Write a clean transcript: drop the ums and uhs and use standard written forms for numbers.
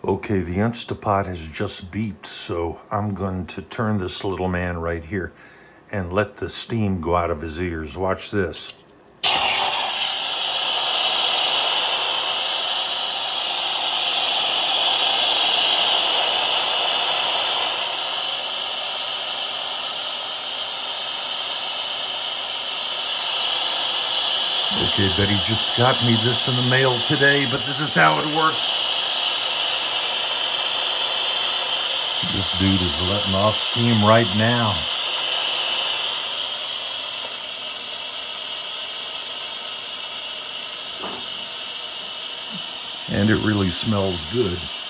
Okay, the Isntant Pot has just beeped, so I'm going to turn this little man right here and let the steam go out of his ears. Watch this. Okay, Betty just got me this in the mail today, but this is how it works. This dude is letting off steam right now. And it really smells good.